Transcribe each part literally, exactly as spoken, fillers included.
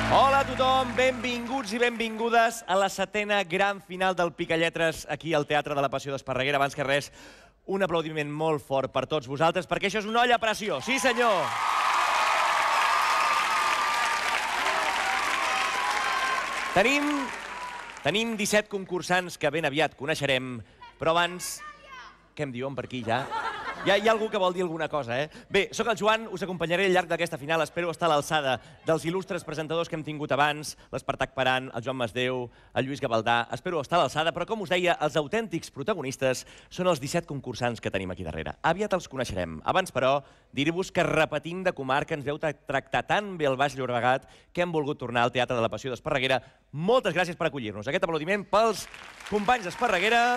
Hola a tothom, benvinguts i benvingudes a la setena gran final del Picalletres aquí al Teatre de la Passió d'Esparreguera. Abans que res, un aplaudiment molt fort per tots vosaltres, perquè això és una olla a pressió. Sí, senyor! Tenim, tenim disset concursants que ben aviat coneixerem, però abans... Què em diuen per aquí, ja? Ja hi ha algú que vol dir alguna cosa, eh? Bé, sóc el Joan, us acompanyaré al llarg d'aquesta final. Espero estar a l'alçada dels il·lustres presentadors que hem tingut abans, l'Espartac Paran, el Joan Masdeu, el Lluís Gavaldà. Espero estar a l'alçada, però com us deia, els autèntics protagonistes són els disset concursants que tenim aquí darrere. Aviat els coneixerem. Abans, però, dir-vos que repetim de comarca, ens veu tractar tan bé el Baix Llobregat que hem volgut tornar al Teatre de la Passió d'Esparreguera. Moltes gràcies per acollir-nos. Aquest aplaudiment pels companys d'Esparreguera.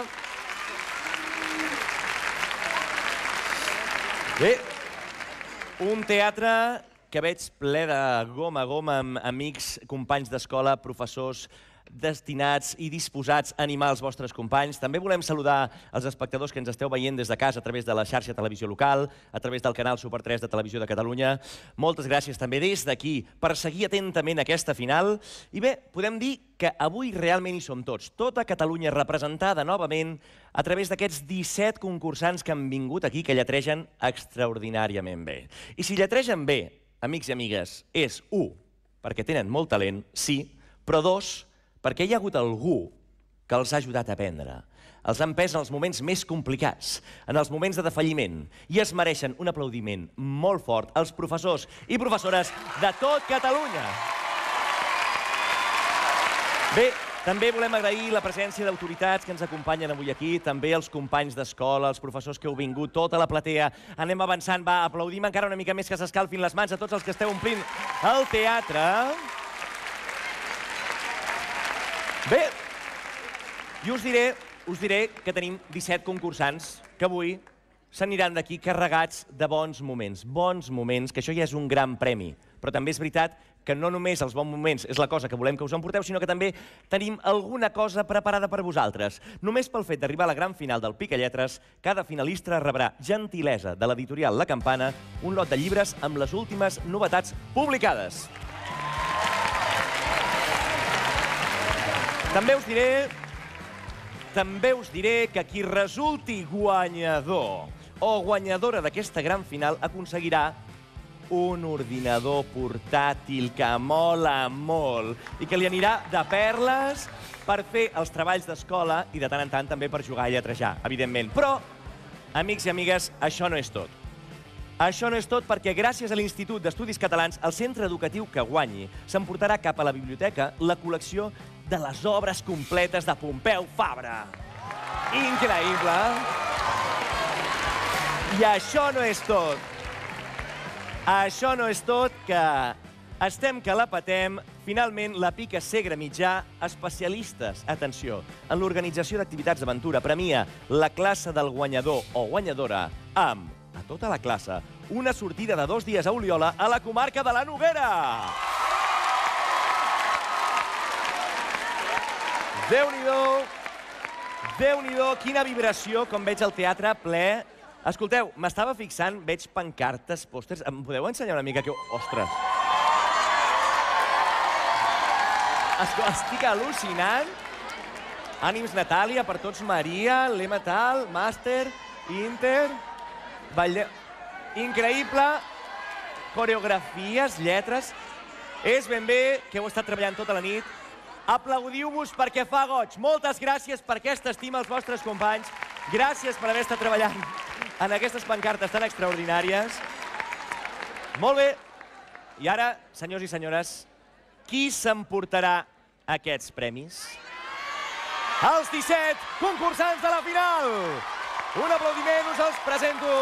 Bé, un teatre que veig ple de goma a goma amb amics, companys d'escola, professors destinats i disposats a animar els vostres companys. També volem saludar els espectadors que ens esteu veient des de casa a través de la xarxa televisió local, a través del canal Super tres de Televisió de Catalunya. Moltes gràcies també des d'aquí per seguir atentament aquesta final. I bé, podem dir que avui realment hi som tots. Tota Catalunya representada novament a través d'aquests disset concursants que han vingut aquí, que lletregen extraordinàriament bé. I si lletregen bé, amics i amigues, és u, perquè tenen molt talent, sí, però dos, perquè hi ha hagut algú que els ha ajudat a aprendre. Els han pres en els moments més complicats, en els moments de defalliment, i es mereixen un aplaudiment molt fort als professors i professores de tot Catalunya. Bé, també volem agrair la presència d'autoritats que ens acompanyen avui aquí, també els companys d'escola, els professors que heu vingut, tota la platea. Anem avançant, va, aplaudim encara una mica més que s'escalfin les mans a tots els que esteu omplint el teatre. Bé, i us diré, us diré que tenim disset concursants que avui s'aniran d'aquí carregats de bons moments. Bons moments, que això ja és un gran premi. Però també és veritat que no només els bons moments és la cosa que volem que us emporteu, sinó que també tenim alguna cosa preparada per vosaltres. Només pel fet d'arribar a la gran final del Picalletres, cada finalista rebrà gentilesa de l'editorial La Campana un lot de llibres amb les últimes novetats publicades. També us diré, també us diré que qui resulti guanyador o guanyadora d'aquesta gran final aconseguirà un ordinador portàtil que mola molt i que li anirà de perles per fer els treballs d'escola i de tant en tant també per jugar i lletrejar, evidentment. Però, amics i amigues, això no és tot. Això no és tot perquè gràcies a l'Institut d'Estudis Catalans, el centre educatiu que guanyi s'emportarà cap a la biblioteca la col·lecció de les obres completes de Pompeu Fabra. Increïble! I això no és tot. Això no és tot, que estem que la patem. Finalment, la Pica Segre Mitjà, especialistes, atenció, en l'organització d'activitats d'aventura, premia la classe del guanyador o guanyadora amb, a tota la classe, una sortida de dos dies a Oliola a la comarca de la Noguera. Déu-n'hi-do, Déu-n'hi-do, quina vibració, com veig el teatre ple. Escolteu, m'estava fixant, veig pancartes, pòsters. Em podeu ensenyar una mica que... Ostres! Estic al·lucinant. Ànims Natàlia, per tots Maria, l'Ema Tal, Màster, Inter... Increïble. Coreografies, lletres... És ben bé que heu estat treballant tota la nit. Aplaudiu-vos perquè fa goig. Moltes gràcies per aquesta estima als vostres companys. Gràcies per haver estat treballant en aquestes pancartes tan extraordinàries. Molt bé. I ara, senyors i senyores, qui s'emportarà aquests premis? Els disset concursants de la final! Un aplaudiment, us els presento.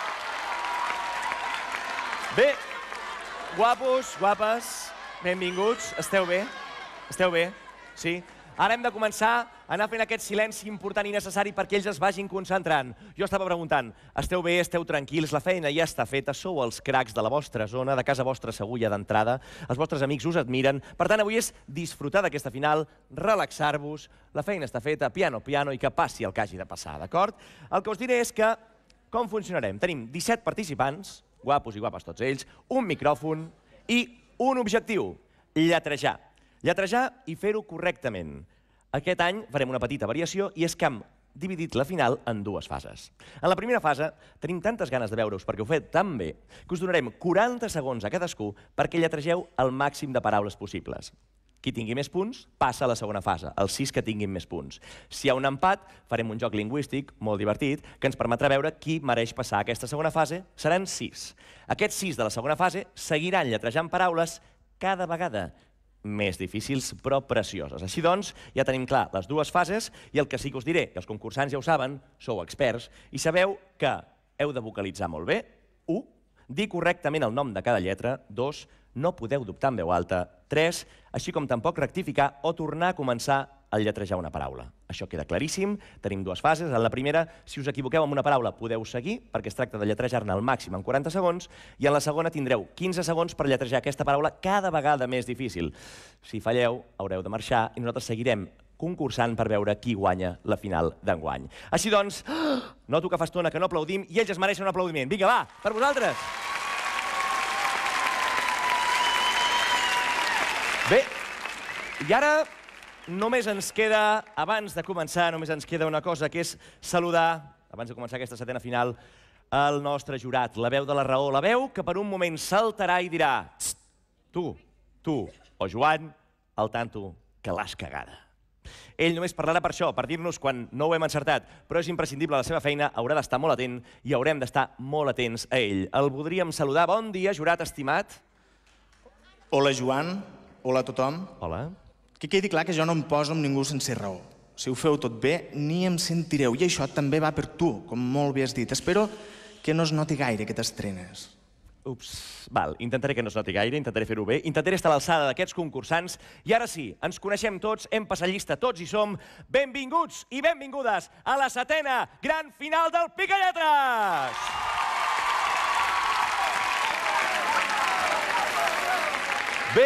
Bé, guapos, guapes, benvinguts. Esteu bé? Esteu bé? Sí? Ara hem de començar a anar fent aquest silenci important i necessari perquè ells es vagin concentrant. Jo estava preguntant, esteu bé, esteu tranquils, la feina ja està feta, sou els cracs de la vostra zona, de casa vostra segur ja d'entrada, els vostres amics us admiren, per tant avui és disfrutar d'aquesta final, relaxar-vos, la feina està feta, piano, piano, i que passi el que hagi de passar, d'acord? El que us diré és que, com funcionarem? Tenim disset participants, guapos i guapes tots ells, un micròfon i un objectiu. lletrejar. Lletrejar i fer-ho correctament. Aquest any farem una petita variació i és que hem dividit la final en dues fases. En la primera fase tenim tantes ganes de veure-us perquè ho feu tan bé que us donarem quaranta segons a cadascú perquè lletregeu el màxim de paraules possibles. Qui tingui més punts passa a la segona fase, els sis que tinguin més punts. Si hi ha un empat, farem un joc lingüístic molt divertit que ens permetrà veure qui mereix passar a aquesta segona fase. Seran sis. Aquests sis de la segona fase seguiran lletrejant paraules cada vegada més difícils, però precioses. Així doncs, ja tenim clar les dues fases i el que sí que us diré, i els concursants ja ho saben, sou experts, i sabeu que heu de vocalitzar molt bé, u, dir correctament el nom de cada lletra, dos, no podeu dubtar en veu alta, tres, així com tampoc rectificar o tornar a començar a lletrejar una paraula. Això queda claríssim, tenim dues fases. En la primera, si us equivoqueu amb una paraula, podeu seguir, perquè es tracta de lletrejar-ne al màxim en quaranta segons, i en la segona tindreu quinze segons per lletrejar aquesta paraula cada vegada més difícil. Si falleu, haureu de marxar i nosaltres seguirem concursant per veure qui guanya la final d'enguany. Així doncs, noto que fa estona que no aplaudim i ells es mereixen un aplaudiment. Vinga, va, per vosaltres! Bé, i ara només ens queda, abans de començar, només ens queda una cosa, que és saludar, abans de començar aquesta setena final, el nostre jurat, la veu de la raó, la veu que per un moment saltarà i dirà tu, tu, o Joan, al tanto, que l'has cagada. Ell només parlarà per això, per dir-nos quan no ho hem encertat, però és imprescindible la seva feina, haurà d'estar molt atent i haurem d'estar molt atents a ell. El voldríem saludar. Bon dia, jurat estimat. Hola, Joan. Hola a tothom. Hola. Que quedi clar que jo no em poso amb ningú sense raó. Si ho feu tot bé, ni em sentireu. I això també va per tu, com molt bé has dit. Espero que no es noti gaire que t'estrenes. Ups, val, intentaré que no es noti gaire, intentaré fer-ho bé, intentaré estar a l'alçada d'aquests concursants. I ara sí, ens coneixem tots, hem passat llista, tots hi som. Benvinguts i benvingudes a la setena gran final del Picalletres! Bé,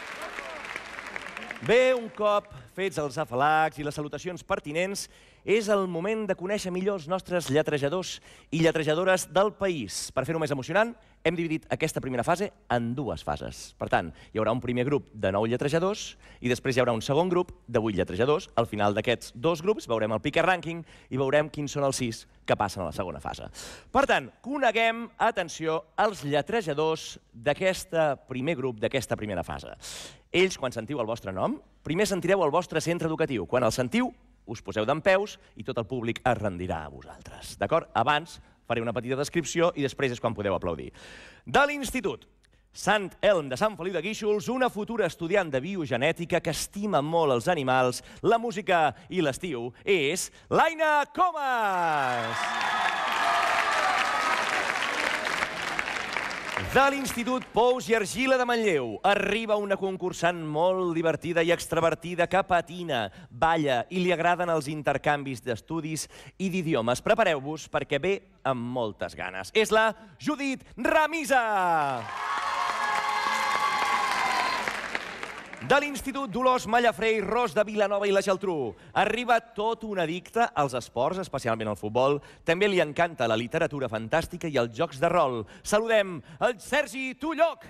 bé, un cop fets els afalacs i les salutacions pertinents, és el moment de conèixer millor els nostres lletrejadors i lletrejadores del país. Per fer-ho més emocionant, hem dividit aquesta primera fase en dues fases. Per tant, hi haurà un primer grup de nou lletrejadors i després hi haurà un segon grup de vuit lletrejadors. Al final d'aquests dos grups veurem el Pica Rànquing i veurem quins són els sis que passen a la segona fase. Per tant, coneguem, atenció, els lletrejadors d'aquest primer grup, d'aquesta primera fase. Ells, quan sentiu el vostre nom, primer sentireu el vostre centre educatiu. Quan el sentiu, us poseu dempeus i tot el públic es rendirà a vosaltres. D'acord? Abans faré una petita descripció i després és quan podeu aplaudir. De l'Institut Sant Elm de Sant Feliu de Guíxols, una futura estudiant de biogenètica que estima molt els animals, la música i l'estiu, és l'Aina Comas! De l'Institut Pous i Argila de Manlleu arriba una concursant molt divertida i extravertida que patina, balla i li agraden els intercanvis d'estudis i d'idiomes. Prepareu-vos perquè ve amb moltes ganes. És la Judit Ramisa! De l'Institut Dolors Mallafré i Ros de Vilanova i la Geltrú arriba tot un addicte als esports, especialment al futbol. També li encanta la literatura fantàstica i els jocs de rol. Saludem el Sergi Tulloch!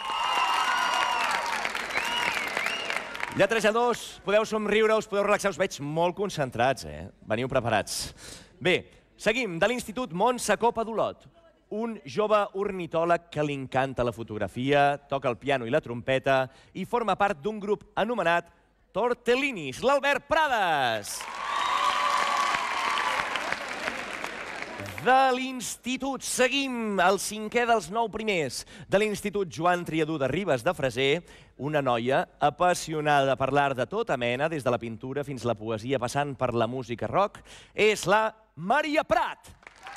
Lletrejadors, podeu somriure, us podeu relaxar, us veig molt concentrats, eh? Veniu preparats. Bé, seguim. De l'Institut Montse Copa d'Olot. Un jove ornitòleg que li encanta la fotografia, toca el piano i la trompeta i forma part d'un grup anomenat Tortellinis, l'Albert Prades. De l'Institut seguim, el cinquè dels nou primers. De l'Institut Joan Triadú de Ribes de Freser, una noia apassionada per l'art de tota mena, des de la pintura fins a la poesia, passant per la música rock, és la Maria Prat.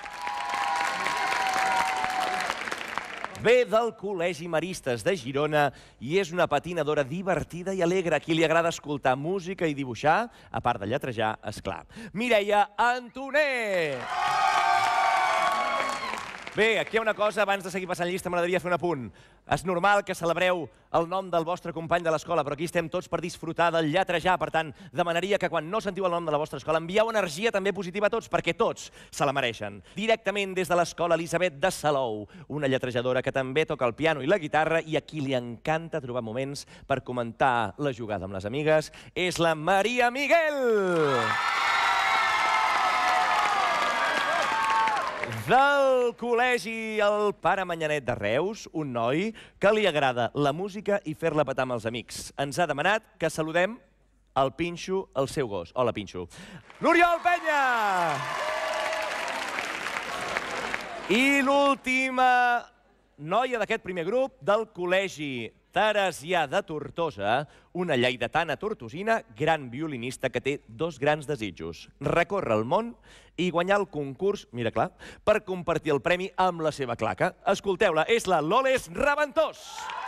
Ve del Col·legi Maristes de Girona i és una patinadora divertida i alegre a qui li agrada escoltar música i dibuixar, a part de lletrejar, esclar. Mireia Antoner! Bé, aquí hi ha una cosa, abans de seguir passant llista m'agradaria fer un apunt. És normal que celebreu el nom del vostre company de l'escola, però aquí estem tots per disfrutar del lletrejar. Per tant, demanaria que quan no sentiu el nom de la vostra escola envieu energia també positiva a tots, perquè tots se la mereixen. Directament des de l'escola Elisabet de Salou, una lletrejadora que també toca el piano i la guitarra i a qui li encanta trobar moments per comentar la jugada amb les amigues, és la Maria Miguel! Del col·legi El Pare Manyanet de Reus, un noi que li agrada la música i fer-la petar amb els amics. Ens ha demanat que saludem el Pinxo, el seu gos. Hola, Pinxo. L'Oriol Penya! I l'última noia d'aquest primer grup, del col·legi Teresià de Tortosa, una lleidatana tortosina, gran violinista que té dos grans desitjos: recórrer el món i guanyar el concurs, mira clar, per compartir el premi amb la seva claca. Escolteu-la, és la Loles Raventós.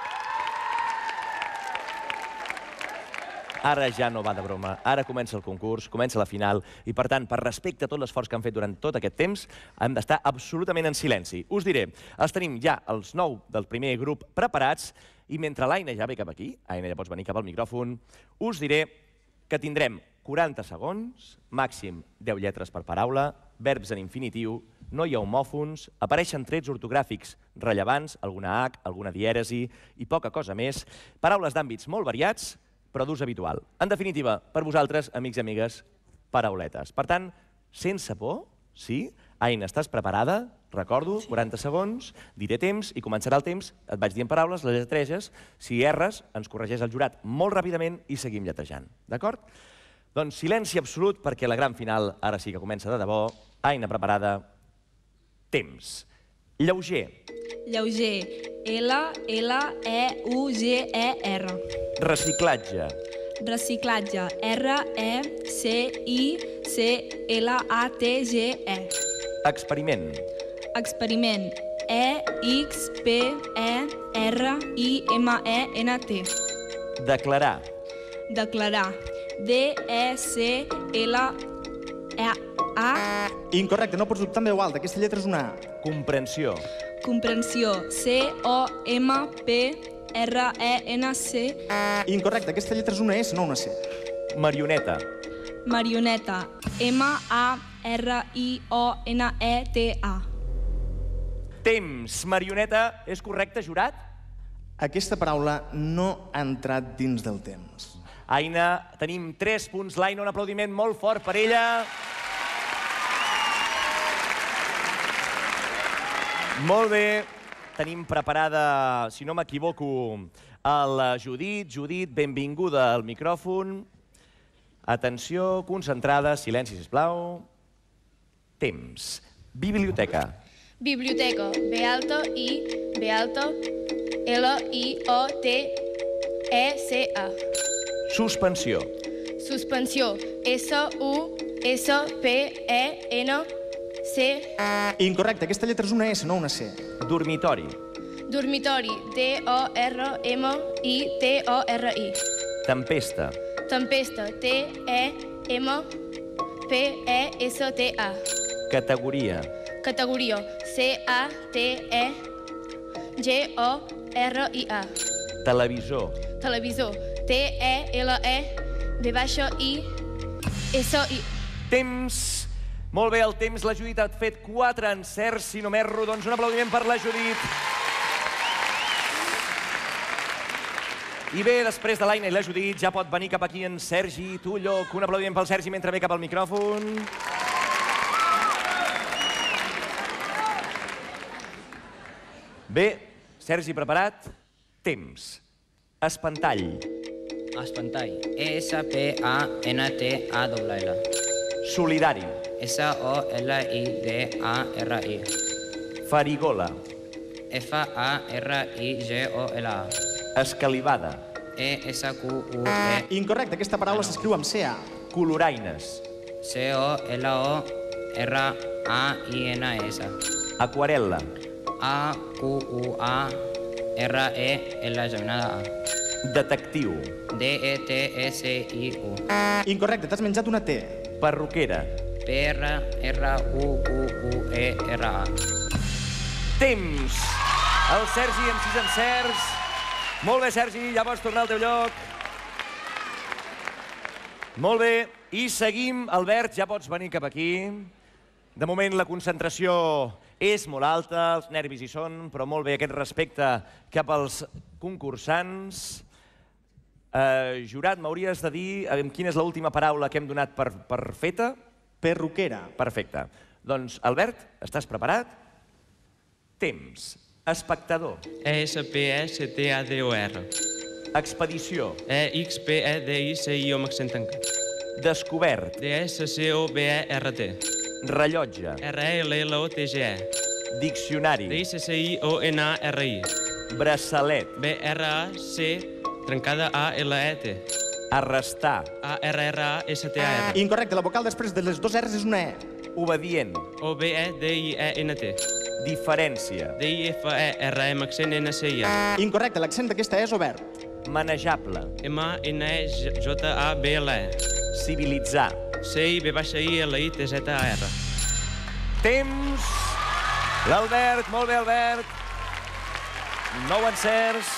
Ara ja no va de broma, ara comença el concurs, comença la final, i per tant, per respecte a tot l'esforç que han fet durant tot aquest temps, hem d'estar absolutament en silenci. Us diré, els tenim ja els nou del primer grup preparats, i mentre l'Aina ja ve cap aquí, Aina, ja pots venir cap al micròfon, us diré que tindrem quaranta segons, màxim deu lletres per paraula, verbs en infinitiu, no hi ha homòfons, apareixen trets ortogràfics rellevants, alguna H, alguna dièresi i poca cosa més, paraules d'àmbits molt variats, però d'ús habitual. En definitiva, per vosaltres, amics i amigues, parauletes. Per tant, sense por, sí? Aina, estàs preparada? Recordo, quaranta segons, diré temps i començarà el temps, et vaig dient paraules, les lletreges, si erres, ens corregeix el jurat molt ràpidament i seguim lletrejant. D'acord? Doncs silenci absolut perquè la gran final ara sí que comença de debò. Aina, preparada. Temps. Lleuger. Lleuger. L, L, E, U, G, E, R. Reciclatge. Reciclatge. R, E, C, I, C, L, A, T, G, E. Experiment. Experiment. E, X, P, E, R, I, M, E, N, T. Declarar. Declarar. D, E, C, L, E, A. Incorrecte, no pots dubtar en veu alta. Aquesta lletra és una A. Comprensió. Comprensió. C, O, M, P, R, E, N, C. Incorrecte, aquesta lletra és una S, no una C. Marioneta. Marioneta. M, A, R, I, O, N, E, T, A. Temps. Marioneta. És correcte, jurat? Aquesta paraula no ha entrat dins del temps. Aina, tenim tres punts. L'Aina, un aplaudiment molt fort per ella. Molt bé. Tenim preparada, si no m'equivoco, la Judit. Judit, benvinguda al micròfon. Atenció, concentrada, silenci, sisplau. Temps. Biblioteca. Biblioteca. B alto, I, B alto, L, I, O, T, E, C, A. Suspensió. Suspensió. S, U, S, P, E, N, C. Incorrecte, aquesta lletra és una S, no una C. Dormitori. Dormitori. D, O, R, M, I, T, O, R, I. Tempesta. Tempesta. T, E, M, P, E, S, T, A. Categoria. Categoria. C, A, T, E, G, O, R, I, A. Televisor. Televisor. T, E, L, E, B baixa, I, S, I. Temps. Molt bé, el temps. La Judit ha fet quatre encerts, si no m'erro. Doncs un aplaudiment per la Judit. I bé, després de l'Aina i la Judit, ja pot venir cap aquí en Sergi Tulloch. Un aplaudiment pel Sergi mentre ve cap al micròfon. Bé, Sergi, preparat? Temps. Espantall. Espantall. E S P A N T A L L. Solidari. S O L I D A R I. Farigola. F A R I G O L A. Escalivada. E S Q U E. Incorrecte, aquesta paraula s'escriu amb C A. Coloraines. C O L O R A I N S. Aquarel·la. A Q U A R E L geminada A. Detectiu. D E T S I U. Incorrecte, t'has menjat una T. Perruquera. P R R U Q U E R A. Temps. El Sergi amb sis encerts. Molt bé, Sergi, ja pots tornar al teu lloc. Molt bé, i seguim. Albert, ja pots venir cap aquí. De moment la concentració és molt alta, els nervis hi són, però molt bé aquest respecte cap als concursants. Eh, jurat, m'hauries de dir quina és l'última paraula que hem donat per, per feta? Perruquera. Perfecte. Doncs, Albert, estàs preparat? Temps. Espectador. E S P E C T A D O R. Expedició. E X P E D I C I O amb accent tancat. Descobert. D S C O B E R T. Rellotge. R E L L O T G E. Diccionari. D I C C I O N A R I. Braçalet. B R A C trencada A L E T. Arrestar. A R R A S T A R. Incorrecte, la vocal després de les dues R's és una E. Obedient. O B E D I E N T. Diferència. D I F E R M accent N C I A. Incorrecte, l'accent d'aquesta E és obert. Manejable. M A N E J A B L E. Civilitzar. C I B I L I T Z A R. Temps. L'Albert, molt bé, Albert. Nou encerts.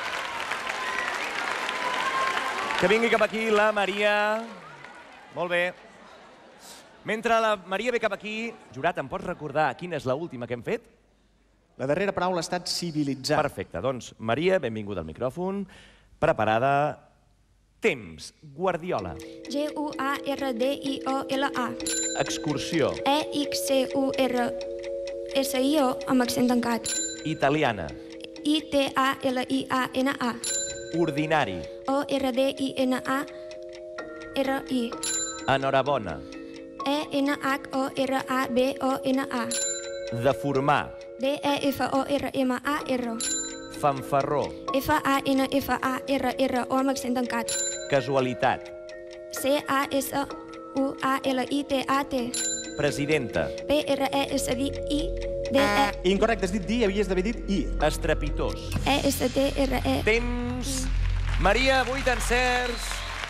Que vingui cap aquí la Maria. Molt bé. Mentre la Maria ve cap aquí, jurat, em pots recordar quina és l'última que hem fet? La darrera paraula ha estat civilitzar. Perfecte, doncs, Maria, benvinguda al micròfon. Preparada. Temps. Guardiola. G U A R D I O L A. Excursió. E X C U R S I O amb accent tancat. Italiana. I T A L I A N A. Ordinari. O R D I N A R I. Enhorabona. E N H O R A B O N A. Deformar. D E F O R M A R. Fanfarró. F A N F A R R O amb accent tancat. Casualitat. C A S U A L I T A T. Presidenta. P R E S D I D E. Incorrecte, has dit dir, havies d'haver dit I. Estrepitós. E S T R E. Temps. Maria, vuit encerts.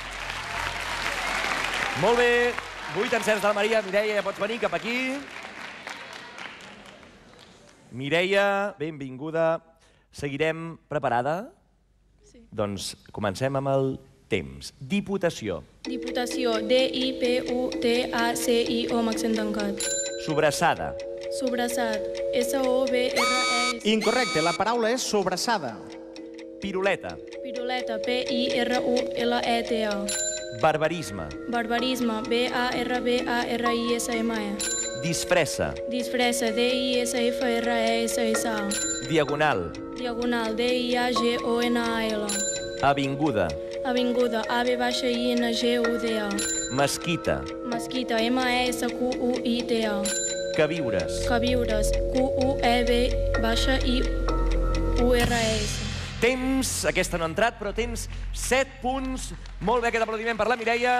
Molt bé. Vuit encerts de la Maria. Mireia, ja pots venir cap aquí. Mireia, benvinguda. Seguirem preparada? Sí. Doncs comencem amb el temps. Diputació. Diputació. D I P U T A C I O amb accent tancat. Sobrassada. Sobrassat. S O B R E S. Incorrecte, la paraula és sobrassada. Piruleta. Piruleta. P I R U L E T A. Barbarisme. Barbarisme. B A R B A R I S M E. Disfressa. Disfressa. D I S F R E S S A. Diagonal. Diagonal. D I A G O N A L. Avinguda. Avinguda. A B baixa I N G U D A. Mesquita. Mesquita. M E S Q U I T A. Queviures. Queviures. Q U E B baixa I U R E S. Temps, aquesta no ha entrat, però tens set punts. Molt bé, aquest aplaudiment per la Mireia.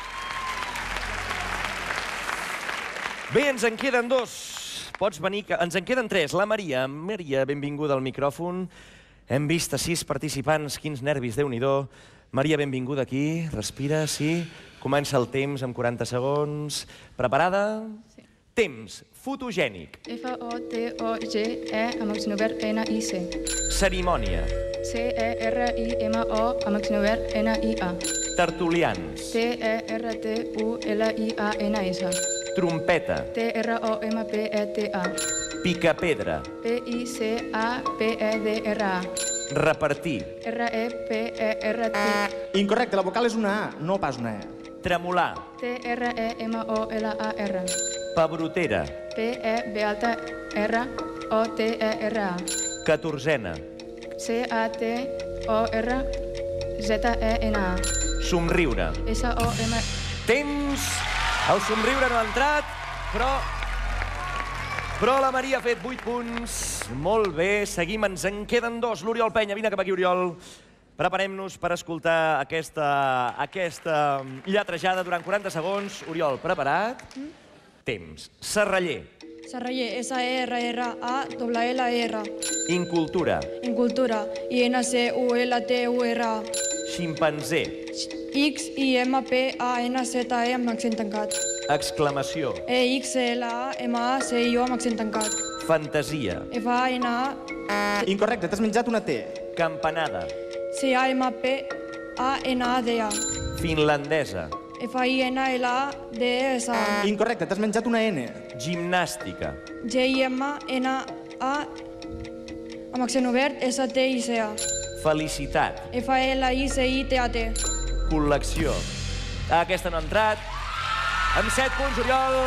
Bé, ens en queden dos. Pots venir... Ens en queden tres. La Maria. Maria, benvinguda al micròfon. Hem vist a sis participants. Quins nervis, Déu-n'hi-do. Maria, benvinguda aquí. Respira, sí. Comença el temps amb quaranta segons. Preparada? Sí. Temps. Fotogènic. F O T O G E amb accent obert N I C. Cerimònia. C E R I M O amb accent obert N I A. Tertulians. T E R T U L I A N S. Trompeta. T R O M P E T A. Picapedra. P I C A P E D R A. Repartir. R E P E R T. Incorrecte, la vocal és una A, no pas una E. Tremolar. T R E M O L A R. Pebrotera. P E B alta R O T E R A. Catorzena. C A T O R Z E N A. Somriure. S O M... Temps. El somriure no ha entrat, però... Però la Maria ha fet vuit punts. Molt bé, seguim, ens en queden dos. L'Oriol Penya, vine cap aquí, Oriol. Preparem-nos per escoltar aquesta, aquesta lletrejada durant quaranta segons. Oriol, preparat? Mm. Temps. Serraller. Serraller, S E R R A L L R. Incultura. Incultura, I N C U L T U R A. Ximpanzé. X I M P A N Z E amb accent tancat. Exclamació. E X L A M A C I O amb accent tancat. Fantasia. F A N A... Incorrecte, t'has menjat una T. Campanada. C A M P A N A D A. Finlandesa. F I N L A D E S A. Incorrecte, t'has menjat una N. Gimnàstica. G I M N A amb accent obert S T I C A. Felicitat. F L I C I T A T. Col·lecció. Aquesta no ha entrat. Amb set punts, Oriol.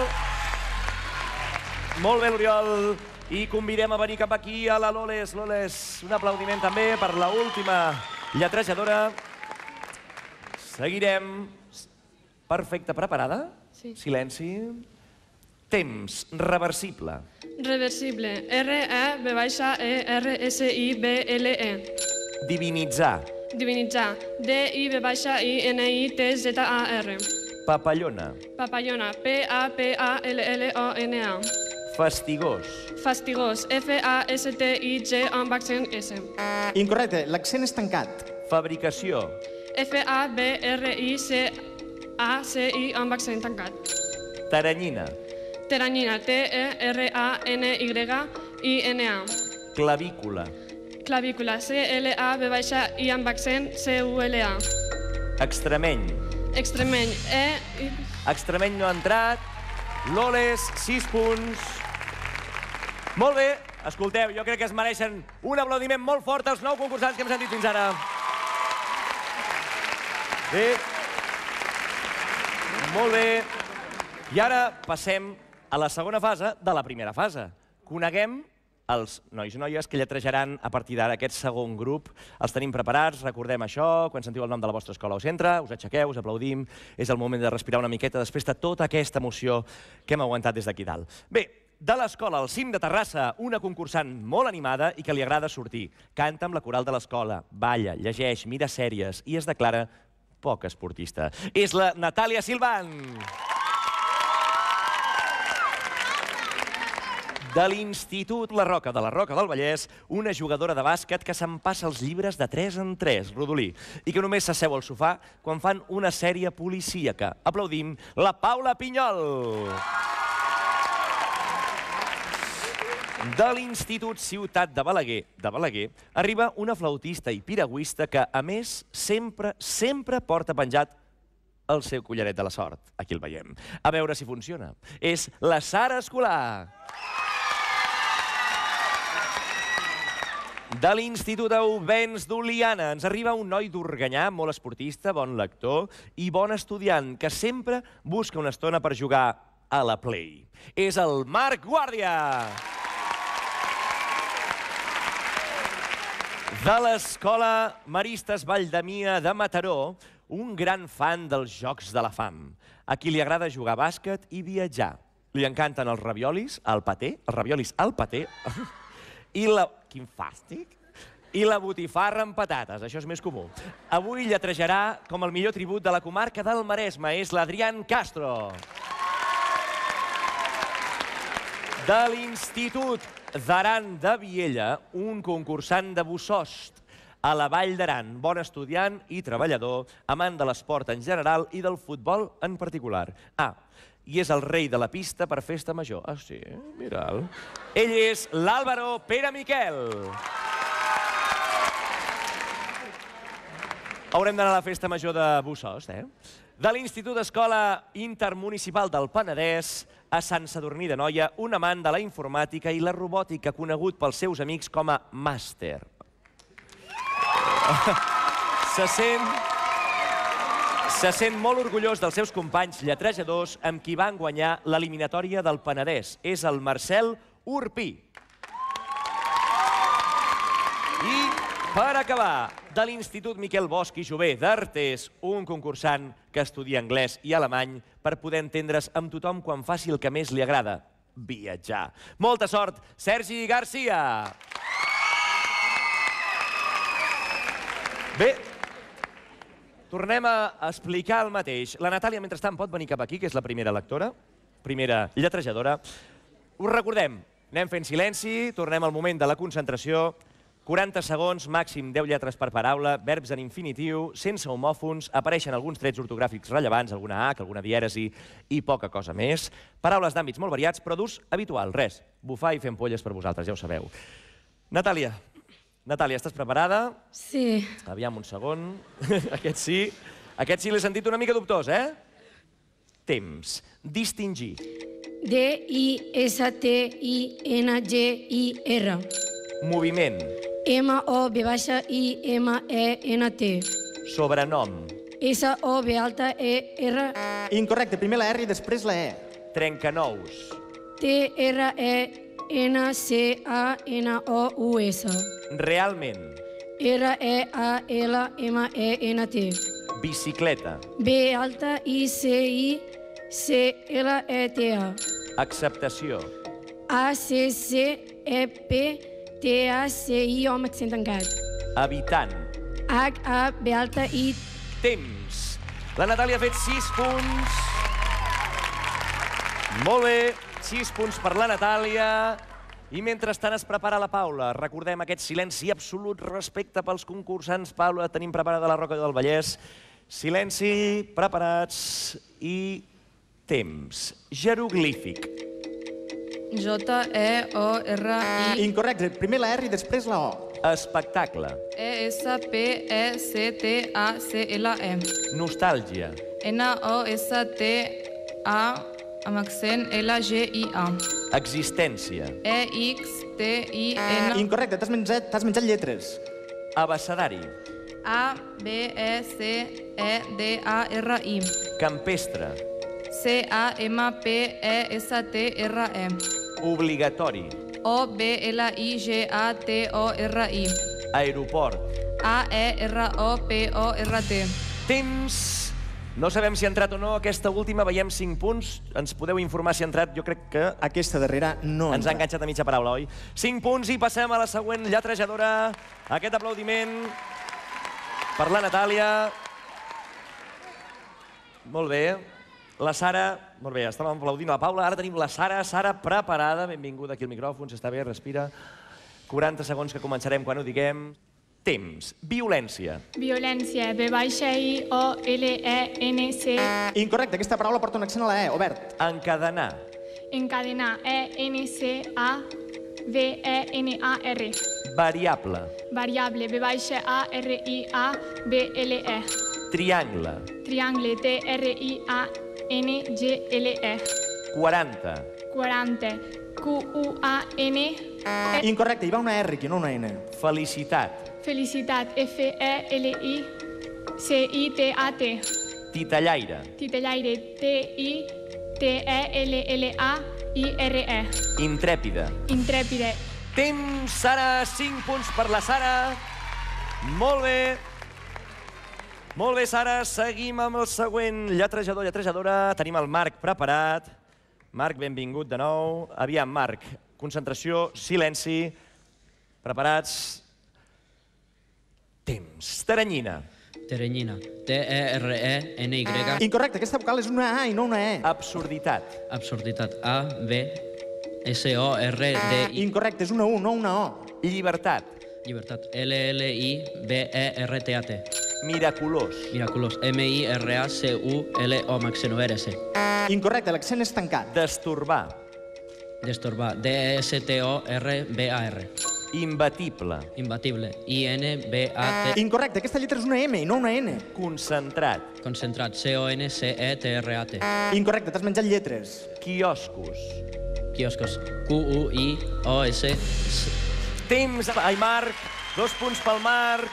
Molt bé, l'Oriol. I convidem a venir cap aquí a la Loles. Loles, un aplaudiment també per l'última lletrejadora. Seguirem. Perfecte, preparada? Sí. Silenci. Temps. Reversible. Reversible. R E B baixa E R S I B L E. Divinitzar. Divinitzar. D I B baixa I N I T Z A R. Papallona. Papallona. P A P A L L O N A. Fastigós. Fastigós. F A S T I G amb accent S. Incorrecte, l'accent és tancat. Fabricació. F A B R I C A C I amb accent tancat. Teranyina. Teranyina. T E R A N Y I N A. Clavícula. Clavícula. C L A B baixa I amb accent C U L A. Extremeny. Extremeny. E... Extremeny no ha entrat. Loles, sis punts. Molt bé. Escolteu, jo crec que es mereixen un aplaudiment molt fort als nou concursants que hem sentit fins ara. Bé. Molt bé. I ara passem a la segona fase de la primera fase. Coneguem els nois i noies que lletrejaran a partir d'ara aquest segon grup. Els tenim preparats, recordem això, quan sentiu el nom de la vostra escola o centre, us aixequeu, us aplaudim, és el moment de respirar una miqueta després de tota aquesta emoció que hem aguantat des d'aquí dalt. Bé, de l'escola al cim de Terrassa, una concursant molt animada i que li agrada sortir. Canta amb la coral de l'escola, balla, llegeix, mira sèries i es declara poc esportista. És la Natàlia Silvan. De l'Institut La Roca, de la Roca del Vallès, una jugadora de bàsquet que s'empassa els llibres de tres en tres, Rodolí, i que només s'asseu al sofà quan fan una sèrie policíaca. Aplaudim la Paula Pinyol. De l'Institut Ciutat de Balaguer, de Balaguer, arriba una flautista i piragüista que, a més, sempre, sempre porta penjat el seu collaret de la sort. Aquí el veiem. A veure si funciona. És la Sara Escolar. De l'Institut Eubens d'Oliana ens arriba un noi d'Organyà, molt esportista, bon lector i bon estudiant, que sempre busca una estona per jugar a la Play. És el Marc Guàrdia. De l'Escola Maristes Valldemia de Mataró, un gran fan dels Jocs de la Fam, a qui li agrada jugar a bàsquet i viatjar. Li encanten els raviolis, el paté, els raviolis al paté, i la... Quin fàstic! I la botifarra amb patates, això és més comú. Avui lletrejarà com el millor tribut de la comarca del Maresme, és l'Adrián Castro. De l'Institut d'Aran de Viella, un concursant de Bussost, a la Vall d'Aran, bon estudiant i treballador, amant de l'esport en general i del futbol en particular. Ah, i és el rei de la pista per festa major. Ah, sí? Mira'l. Ell és l'Àlvaro Pere Miquel. Haurem d'anar a la festa major de Bussost, eh? De l'Institut Escola Intermunicipal del Penedès, a Sant Sadurní d'Anoia, un amant de la informàtica i la robòtica, conegut pels seus amics com a Màster. Se sent... Se sent molt orgullós dels seus companys lletrejadors amb qui van guanyar l'eliminatòria del Penedès. És el Marcel Urpí. I, per acabar, de l'Institut Miquel Bosch i Jové d'Artés, un concursant que estudia anglès i alemany per poder entendre's amb tothom quan faci el que més li agrada, viatjar. Molta sort, Sergi Garcia! Bé, tornem a explicar el mateix. La Natàlia, mentrestant, pot venir cap aquí, que és la primera lectora, primera lletrejadora. Us recordem, anem fent silenci, tornem al moment de la concentració. quaranta segons, màxim deu lletres per paraula, verbs en infinitiu, sense homòfons, apareixen alguns trets ortogràfics rellevants, alguna H, alguna dièresi i poca cosa més. Paraules d'àmbits molt variats, però d'ús habitual, res. Bufar i fer ampolles per vosaltres, ja ho sabeu. Natàlia, Natàlia, estàs preparada? Sí. Aviam un segon. Aquest sí. Aquest sí l'he sentit una mica dubtós, eh? Temps. Distingir. D I S T I N G I R. Moviment. M O V baixa I M E N T. Sobrenom. S O V alta E R. Incorrecte, primer la R i després la E. Trencanous. T R E N C A N O U S. Realment. R E A L M E N T. Bicicleta. B alta I C I C L E T A. Acceptació. A C C E P T A C I O amb accent tancat. Habitant. H A B alta I. Temps. La Natàlia ha fet sis punts. Molt bé, sis punts per la Natàlia. I mentrestant es prepara la Paula. Recordem aquest silenci absolut respecte pels concursants. Paula, tenim preparada la Roca del Vallès. Silenci, preparats i temps. Jeroglífic. J E O R I. Incorrecte, primer la R i després la O. Espectacle. E S P E C T A C L E. Nostàlgia. N O S T A amb accent L G I A. Existència. E X T I N. Incorrecte, t'has menjat, t'has menjat lletres. Abecedari. A B E C E D A R I. Campestre. C A M P E S T R E. Obligatori. O B L I G A T O R I. Aeroport. A E R O P O R T. Temps. No sabem si ha entrat o no aquesta última, veiem cinc punts. Ens podeu informar si ha entrat, jo crec que... Aquesta darrera no ens ha enganxat a mitja paraula, oi? cinc punts i passem a la següent lletrejadora. Aquest aplaudiment per la Natàlia. Molt bé. La Sara, molt bé, estàvem aplaudint a la Paula, ara tenim la Sara. Sara, preparada, benvinguda aquí al micròfon, si està bé, respira. quaranta segons que començarem quan ho diguem. Temps. Violència. Violència, V baixa I O L E N C. Incorrecte, aquesta paraula porta un accent a la E, obert. Encadenar. Encadenar, E N C A V E N A R. Variable. Variable, V baixa A R I A B L E. Triangle. Triangle, T R I A N G L E. quaranta. quaranta, Q U A N. Incorrecte, hi va una R aquí, no una N. Felicitat. Felicitat, F E L I C I T A T. Titellaire. Titellaire, T I T E L L A I R E. Intrèpida. Intrèpide. Temps, Sara, cinc punts per la Sara. Molt bé. Molt bé, Sara, seguim amb el següent lletrejador, lletrejadora. Tenim el Marc preparat. Marc, benvingut de nou. Aviam, Marc, concentració, silenci. Preparats. Temps. Teranyina. Teranyina. T E R E N Y. Incorrecte, aquesta vocal és una A i no una E. Absurditat. Absurditat. A, B, S O R D I. Incorrecte, és una U, no una O. Llibertat. Llibertat. L L I B E R T A T. Miraculós. Miraculós. M I R A C U L O amb accent O R S. Incorrecte, l'accent és tancat. Destorbar. Destorbar. D E S T O R B A R. Imbatible. Imbatible. I N B A T. Incorrecte, aquesta lletra és una M i no una N. Concentrat. Concentrat. C O N C E T R A T. Incorrecte, t'has menjat lletres. Quioscos. Quioscos. Q U I O S. Temps. Ai, Marc. Dos punts pel Marc.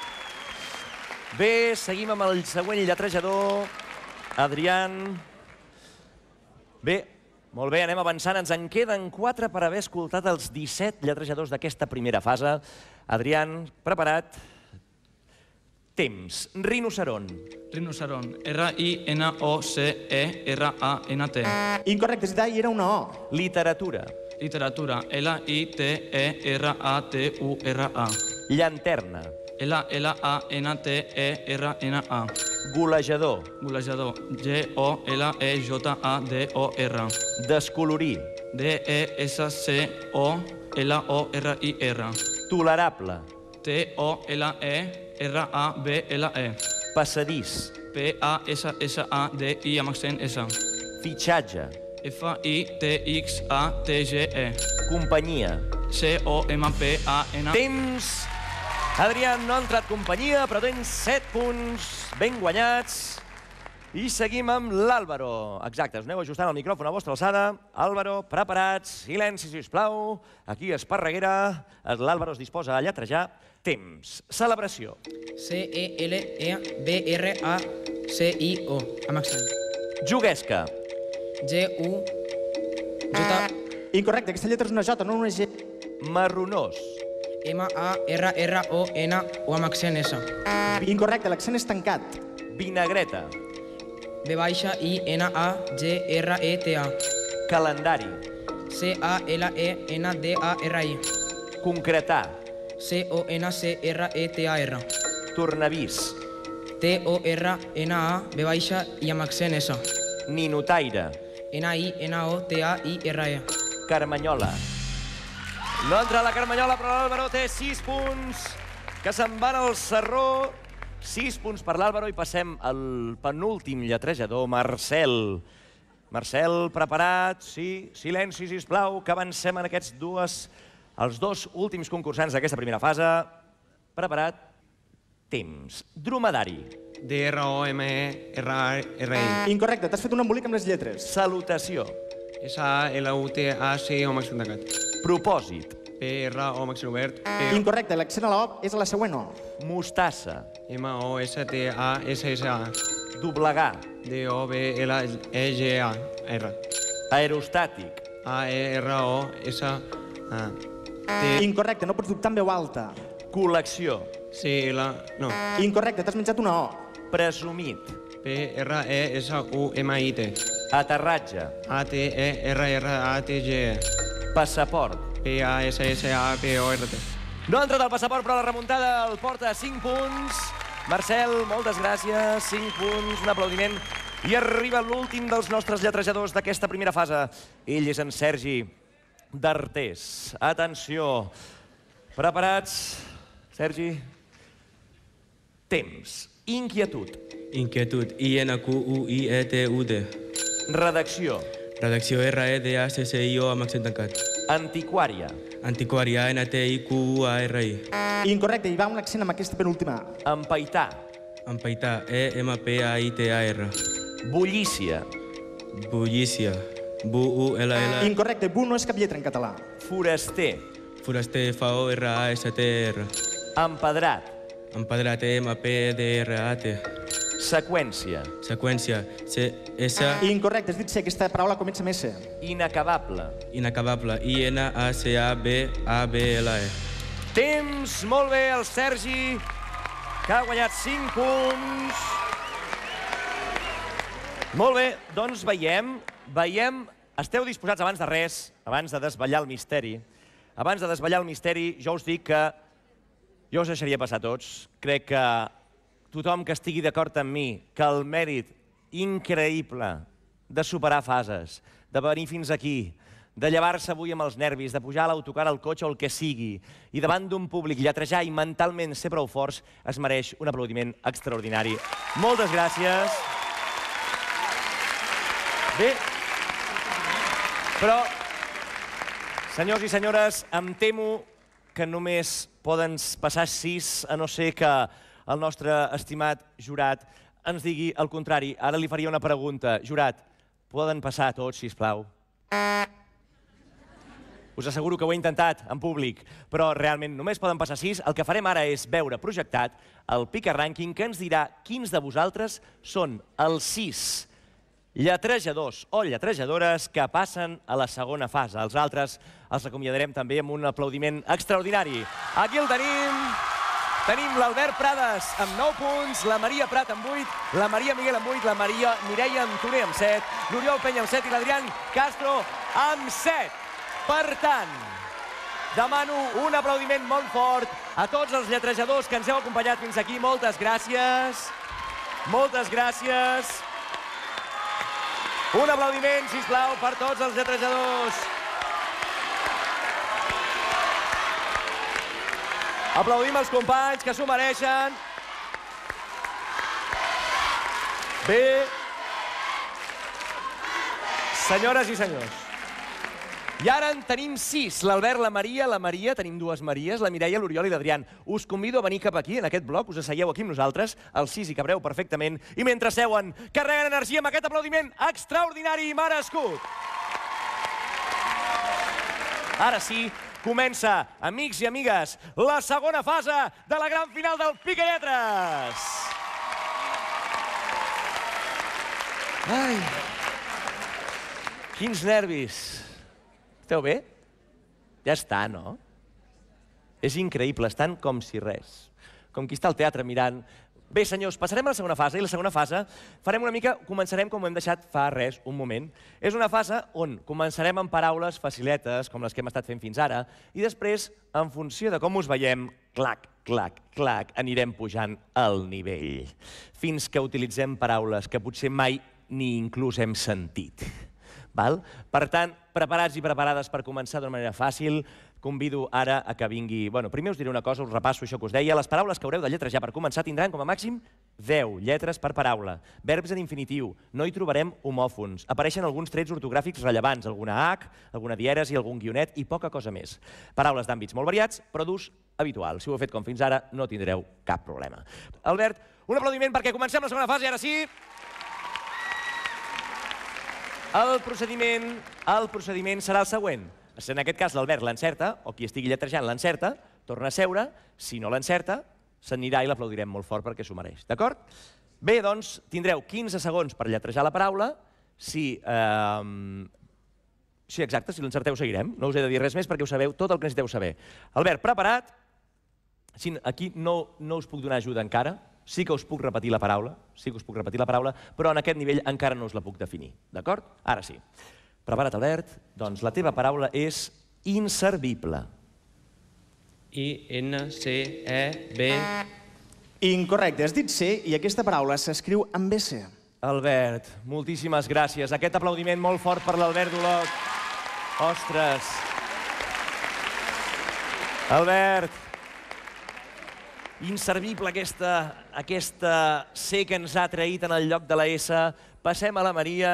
Bé, seguim amb el següent lletrejador. Adrián. Bé, molt bé, anem avançant. Ens en queden quatre per haver escoltat els disset lletrejadors d'aquesta primera fase. Adrián, preparat. Temps. Rinoceron. Rinoceron. R I N O C E R A N T. Incorrecte, és d'A i era una O. Literatura. Literatura. L I T E R A T U R A. Llanterna. L L A N T E R N A. Golejador. Golejador. G O L E J A D O R. Descolorir. D E S C O L O R I R. Tolerable. T O L E R A B L E. Passadís. P A S S A D I amb accent S. Fitxatge. F I T X A T G E. Companyia. C O M P A N. Temps. Adrián no ha entrat companyia, però tens set punts ben guanyats. I seguim amb l'Àlvaro. Exacte, us aneu ajustant el micròfon a vostra alçada. Àlvaro, preparats. Silenci, sisplau. Aquí a Esparreguera. L'Àlvaro es disposa a lletrejar. Temps. Celebració. C E L E B R A C I O, amb accent. Juguesca. G U J. Incorrecte, aquesta lletra és una J, no una G. Marronós. M A R R O N O amb accent S. Incorrecte, l'accent és tancat. Vinagreta. B baixa I N A G R E T A. Calendari. C A L E N D A R I. Concretar. C O N C R E T A R. Tornavís. T O R N A B baixa I amb accent S. Ninotaire. N I N O T A I R E. Carmanyola. No entra la Carmanyola, però l'Àlvaro té sis punts, que se'n van al Sarró. sis punts per l'Àlvaro i passem al penúltim lletrejador, Marcel. Marcel, preparat? Sí. Silenci, sisplau, que avancem en aquests dues, els dos últims concursants d'aquesta primera fase. Preparat? Temps. Dromedari. D R O M E R A R I. Incorrecte, t'has fet un embolic amb les lletres. Salutació. S A L U T A C O amb accent tancat. Propòsit. P R O amb accent obert. Incorrecte, l'accent a la O és a la següent O. Mostassa. M O S T A S S A. Doblegar. D O B L E G A R. Aerostàtic. A E R O S A. Incorrecte, no pots dubtar en veu alta. Col·lecció. C L... no. Incorrecte, t'has menjat una O. Presumit. P R E S U M I T. Aterratge. A T E R R A T G E. Passaport. P A S S A P O R T. No ha entrat el passaport, però la remuntada el porta a cinc punts. Marcel, moltes gràcies. cinc punts, un aplaudiment. I arriba l'últim dels nostres lletrejadors d'aquesta primera fase. Ell és en Sergi d'Artés. Atenció. Preparats? Sergi? Temps. Inquietud. Inquietud. I N Q U I E T U D. Redacció. Redacció R E D A C C I O amb accent tancat. Antiquària. Antiquària. N T I Q U A R I. Incorrecte, hi va un accent amb aquesta penúltima. Empaitar. Empaitar. E M P A I T A R. Bullícia. Bullícia. B U L L. Incorrecte, bu no és cap lletra en català. Foraster. Foraster. F O R A S T R. Empedrat. Empedrat. E M P D R A T. Seqüència. Seqüència. C S. Incorrecte, has dit C, aquesta paraula comença amb S. Inacabable. Inacabable. I N A C A B A B L E. Temps, molt bé, el Sergi, que ha guanyat cinc punts. Molt bé, doncs veiem, veiem, esteu disposats abans de res, abans de desvetllar el misteri, abans de desvetllar el misteri, jo us dic que jo us deixaria passar tots. Crec que tothom que estigui d'acord amb mi, que el mèrit increïble de superar fases, de venir fins aquí, de llevar-se avui amb els nervis, de pujar a l'autocar, al cotxe o el que sigui, i davant d'un públic lletrejar i mentalment ser prou forts, es mereix un aplaudiment extraordinari. Moltes gràcies. Bé, però, senyors i senyores, em temo que només poden passar sis, a no ser que el nostre estimat jurat ens digui el contrari. Ara li faria una pregunta. Jurat, poden passar tots, sisplau? Us asseguro que ho he intentat en públic, però realment només poden passar sis. El que farem ara és veure projectat el Pica Rànquing que ens dirà quins de vosaltres són els sis lletrejadors o lletrejadores que passen a la segona fase. Els altres els acomiadarem també amb un aplaudiment extraordinari. Aquí el tenim. Tenim l'Albert Prades amb nou punts, la Maria Prat amb vuit, la Maria Miguel amb vuit, la Maria Mireia Antoner amb set, l'Oriol Penya amb set i l'Adrián Castro amb set. Per tant, demano un aplaudiment molt fort a tots els lletrejadors que ens heu acompanyat fins aquí. Moltes gràcies. Moltes gràcies. Un aplaudiment, sisplau, per tots els lletrejadors. Aplaudim els companys, que s'ho mereixen. Bé. Senyores i senyors. I ara en tenim sis. L'Albert, la Maria, la Maria, tenim dues Maries, la Mireia, l'Oriol i l'Adrián. Us convido a venir cap aquí, en aquest bloc, us asseieu aquí amb nosaltres, els sis hi cabreu perfectament, i mentre seuen, carreguen energia amb aquest aplaudiment extraordinari i merescut. Ara sí, comença, amics i amigues, la segona fase de la gran final del Picallatres. Ai, quins nervis. Esteu bé? Ja està, no? És increïble, estan com si res. Com qui està al teatre mirant. Bé, senyors, passarem a la segona fase, i la segona fase farem una mica, començarem com ho hem deixat fa res, un moment. És una fase on començarem amb paraules faciletes, com les que hem estat fent fins ara, i després, en funció de com us veiem, clac, clac, clac, anirem pujant el nivell. Fins que utilitzem paraules que potser mai ni inclús hem sentit. Val? Per tant, preparats i preparades per començar d'una manera fàcil, convido ara a que vingui... Bueno, primer us diré una cosa, us repasso això que us deia. Les paraules que haureu de lletrejar per començar tindran com a màxim deu lletres per paraula. Verbs en infinitiu. No hi trobarem homòfons. Apareixen alguns trets ortogràfics rellevants, alguna H, alguna dièresi, algun guionet i poca cosa més. Paraules d'àmbits molt variats, però d'ús habitual. Si ho heu fet com fins ara, no tindreu cap problema. Albert, un aplaudiment perquè comencem la segona fase, ara sí. El procediment, el procediment serà el següent. Si en aquest cas l'Albert l'encerta, o qui estigui lletrejant l'encerta, torna a seure. Si no l'encerta, s'anirà i l'aplaudirem molt fort perquè s'ho mereix. D'acord? Bé, doncs, tindreu quinze segons per lletrejar la paraula. Si, eh, sí, exacte, si l'encerteu seguirem. No us he de dir res més perquè ho sabeu tot el que necessiteu saber. Albert, preparat? Aquí no, no us puc donar ajuda encara. Sí que us puc repetir la paraula, sí que us puc repetir la paraula, però en aquest nivell encara no us la puc definir, d'acord? Ara sí. Prepara't, Albert? Doncs la teva paraula és inservible. I N C E B. Incorrecte, has dit C i aquesta paraula s'escriu amb B C. Albert, moltíssimes gràcies. Aquest aplaudiment molt fort per l'Albert Dolot. Ostres. Albert. Inservible aquesta, aquesta C que ens ha traït en el lloc de la S. Passem a la Maria.